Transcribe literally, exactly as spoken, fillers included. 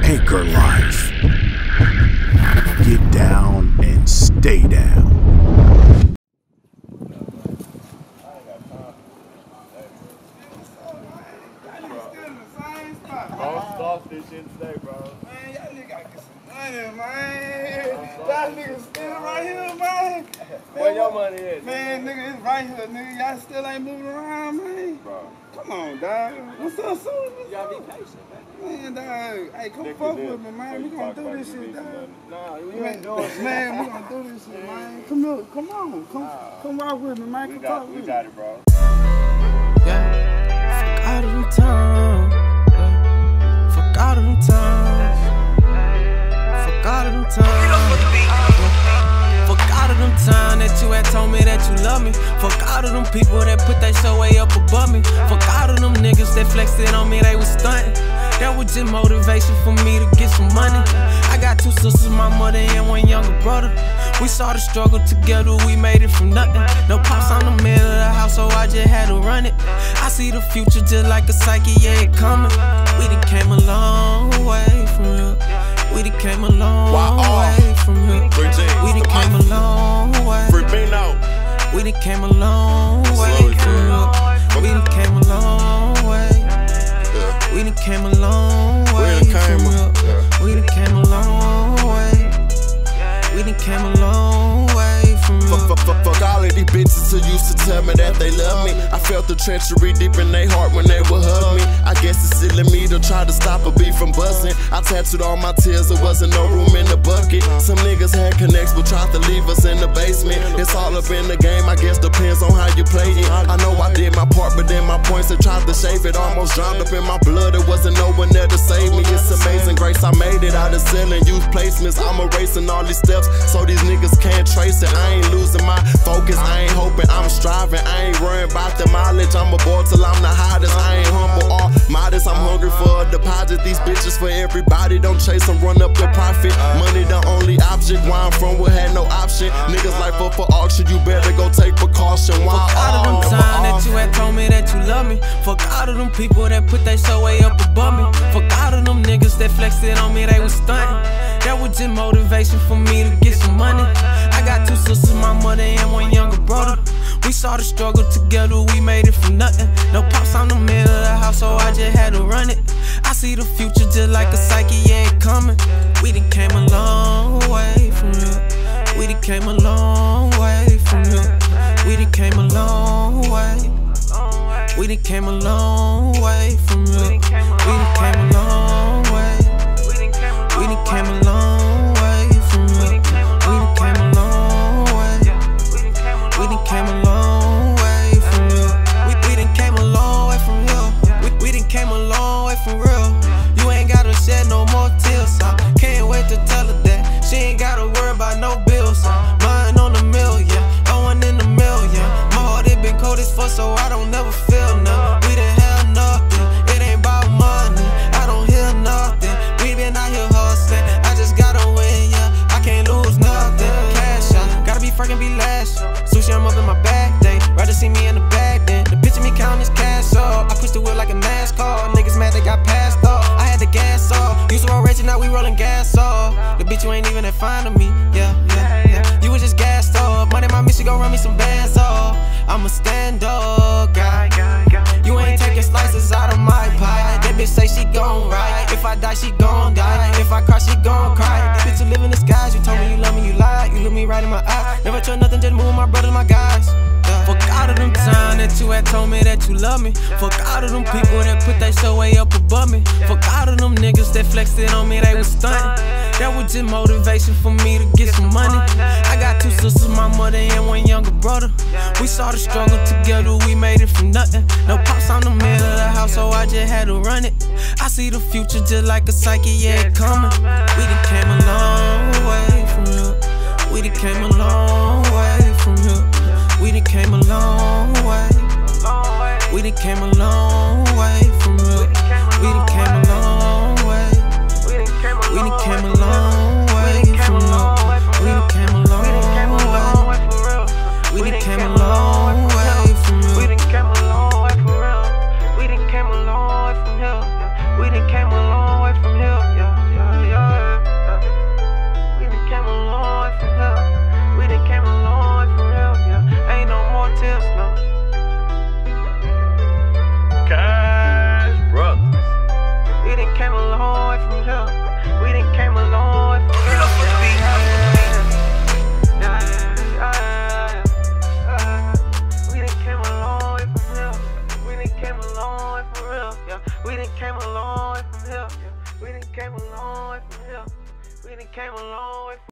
Haker Life. Get down and stay down. Lost this shit today, bro. Man, y'all niggas gotta get some money, man. Y'all niggas still right here, man. Where your money at? Man, nigga, it's right here, nigga. Y'all still ain't moving around, man. Bro. Come on, dog. What's up, soon? You gotta be patient, man. Man, dog. Hey, come Nigga fuck did. with me, man. We gonna do this shit, dog. Nah, you Man, ain't doing shit. man, we gonna do this shit, man. Come here, come on. Come, Nah. come rock with me, man. We Come got, talk we with got me. it, bro. Yeah, fuck out of them times. Yeah. Fuck out of them times. Fuck out of them times. Fuck out of them times that you had told me that you love me. Fuck out of them people that put that show way up above me. Fuck out of them niggas that flexed it on me, they was stunting. That was just motivation for me to get some money. I got two sisters, my mother and one younger brother. We saw the struggle together, we made it from nothing. No pops on the middle of the house, so I just had to run it. I see the future just like a psyche, yeah, it coming. We done came a long way from here. We done came a long way from here. We done came a long way. We done came a long way from here. We done came a long way. We done came a long way from here. We done came a long way. We done came a long way from here. Fuck, fuck, fuck, fuck all of these bitches who used to tell me that they love me. I felt the treachery deep in their heart when they would hug me. I guess it's silly me to try to stop a beat from buzzing. I tattooed all my tears, there wasn't no room in the bucket. Some niggas had connects but tried to leave us in the basement. It's all up in the game, I guess depends on how you play it. I know I did my part, but then my points that tried to shave it almost drowned up in my blood. There wasn't no one there to save me. It's amazing grace, I made it out of selling youth placements. I'm erasing all these steps so these niggas can't trace it. I ain't losing my focus, I ain't hoping, I'm striving. I ain't worrying about the mileage, I'm aboard till I'm the hottest. I ain't humble or modest, I'm hungry for a deposit. These bitches for everybody, don't chase them, run up your profit. Money the only object, where I'm from we had no option. Niggas like for for auction, you better go take precaution. Why Fuck out of them times that you had told me that you love me. Fuck out of them people that put that show way up above me. Fuck out of them niggas that flexed it on me, they was stunting. That was just motivation for me to get some money. I got two sisters, my mother and one younger brother. We saw the struggle together, we made it from nothing. No pops on the middle of the house, so I just had to run it. I see the future just like a psyche, yeah, it coming. We done came a long way from here. We done came a long way from here. We done came a long way. We done came a long way from here. We done came a long way. We done came a long way from here. We done came a long way. We done came a long way from here. We, we done came a long way from here. We, we done came a long way from real. You ain't gotta shed no more tears. I can't wait to tell her that she ain't gotta worry about no bills. Mine on the million, I want in the million. My heart it been cold as fuck, so I don't never feel nothing. We didn't have nothing, it ain't about money. I don't hear nothing. We been out here hustling, I just gotta win, yeah. I can't lose nothing. Cash out, gotta be freaking be last. Sushi, I'm up in my bag day. Rather see me in the bag then. The bitch of me counting this cash up. I push the wheel like a NASCAR. Niggas mad they got passed off. I had the gas off. Used to roll racing, now we rolling gas off. The bitch you ain't even that fine to me. Yeah, yeah, yeah. You was just gassed up. Money my miss, you gon' run me some bands off. I'm a stand up guy. You ain't taking slices out of my pie. That bitch say she gon' ride. If I die, she gon' die. If I cry, she gon' cry. This bitch who live in the skies. You told me you love me, you lied. You look me right in my eyes. Never trust nothing, just move my brothers, my guys. Yeah. Fuck out of them times that you had told me that you love me. Fuck out of them people that put that show way up above me. Fuck out of them niggas that flexed it on me, they was stunting. That was just motivation for me to get some money. I got two sisters, my mother and one younger brother. We saw the struggle together, we made it from nothing. No pops on the middle of the house, so I just had to run it. I see the future just like a psyche, yeah, it coming. We done came a long way from here. We done came a long way from here. We done came a long way. We done came a long way from here. We done came a long way. We done came a long way from here. We done came a long way. We done came a long way from here. We done came a long way from real. We done came a long way from here. We done came a long way from here. Yeah, yeah. came a long way from here. We done came a long way from